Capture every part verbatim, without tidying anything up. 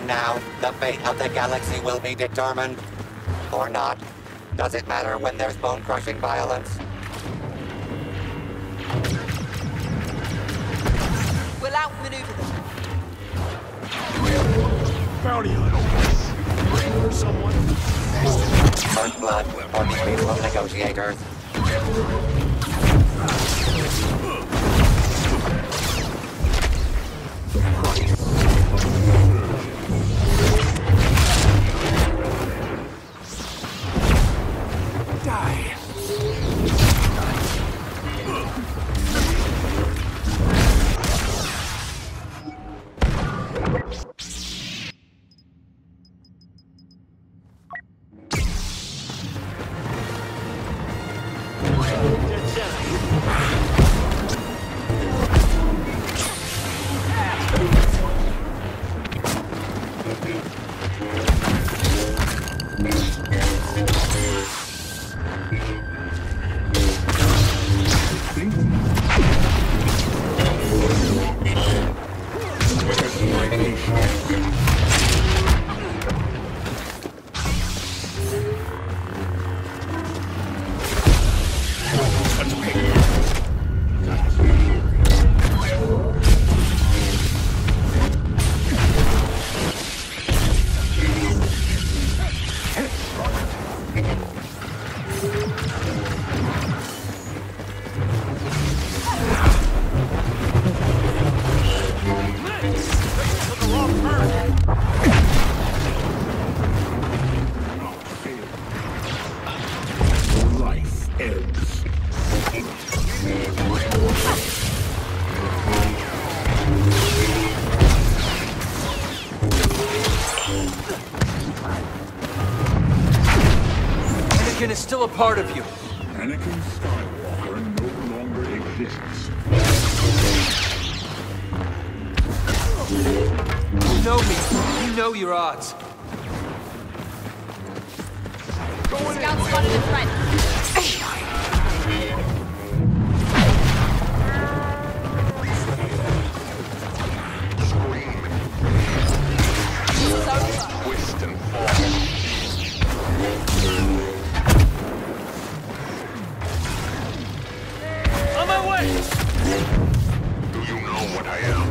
And now, the fate of the galaxy will be determined. Or not. Does it matter when there's bone-crushing violence? We'll outmaneuver them. Bounty hunter. Bring for someone. First blood for these peaceful negotiators. Die. Anakin is still a part of you. Anakin Skywalker no longer exists. You know me. You know your odds. Scout spotted in front. Twist and fall. On my way! Do you know what I am?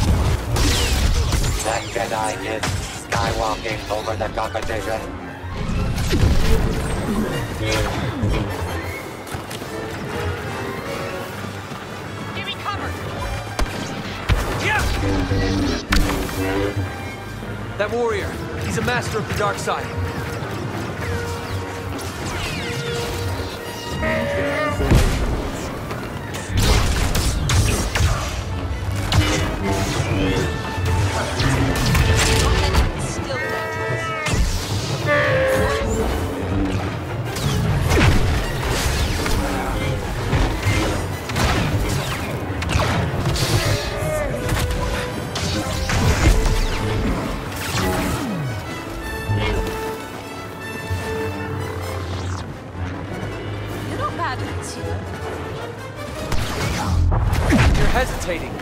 That Jedi is skywalking over the competition. Give me cover! Yeah! That warrior, he's a master of the dark side. Still dangerous. You're not bad at this, you know. You're hesitating.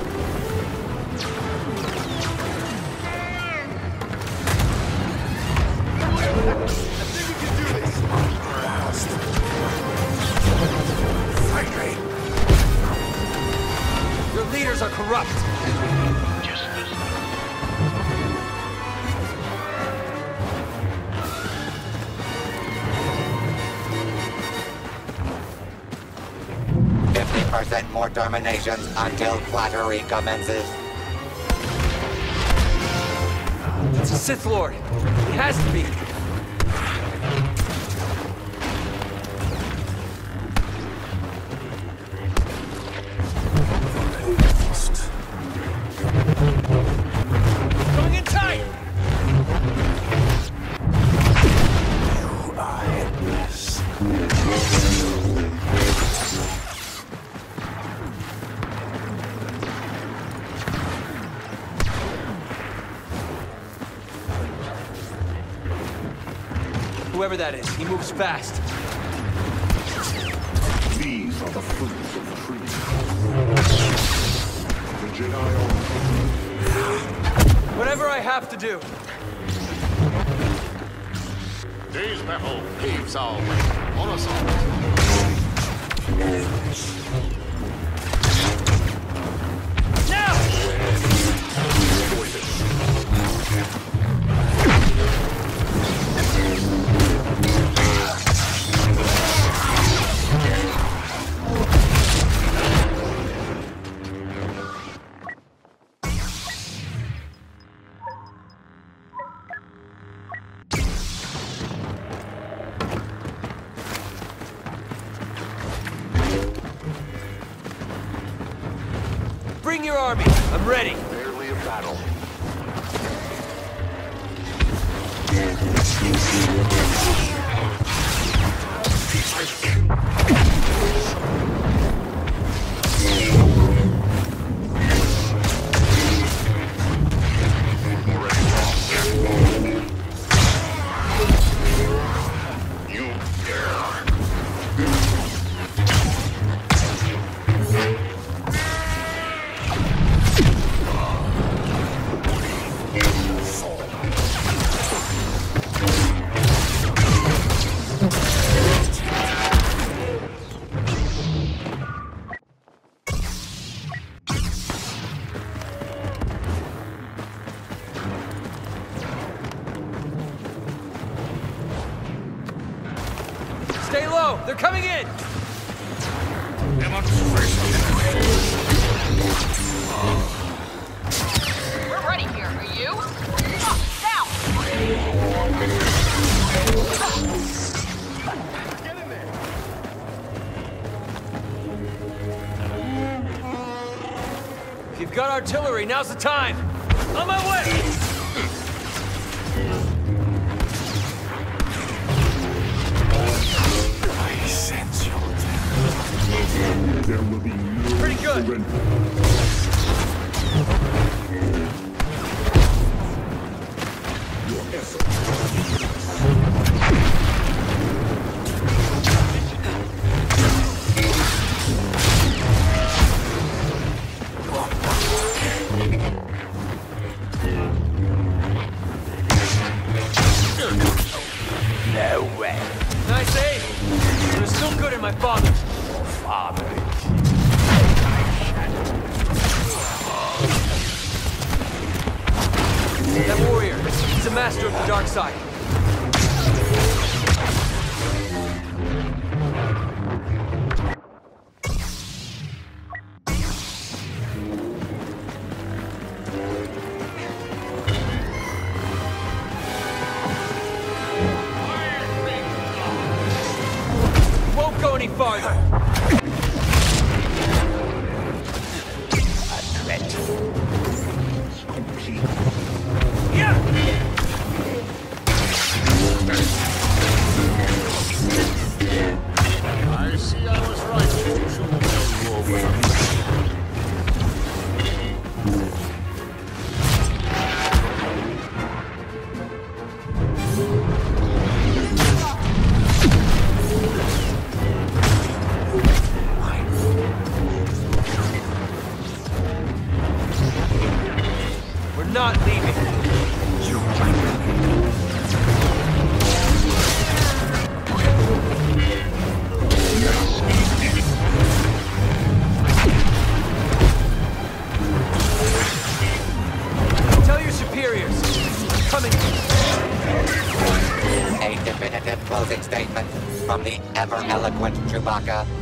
Your leaders are corrupt. fifty percent more terminations until flattery commences. It's a Sith Lord. He has to be. Going in tight! Whoever that is, he moves fast. These are the fruits of the tree. The Jedi are... Whatever I have to do. Today's battle paves our way. On us all. Now! Bring your army. I'm ready. Barely a battle. You dare. Stay low. They're coming in. We're ready here. Are you? Up, down. Get in there. If you've got artillery, now's the time. On my way. I sense your terror. There will be no Pretty good. surrender. Your effort. No way. Nice aim. You're still good in my father. Father. That warrior, he's a master of the dark side. Won't go any farther. Complete. Yeah! I see I was right. You should know your weapons. We're not leaving. Tell your superiors. I'm coming. A definitive closing statement from the ever-eloquent Chewbacca.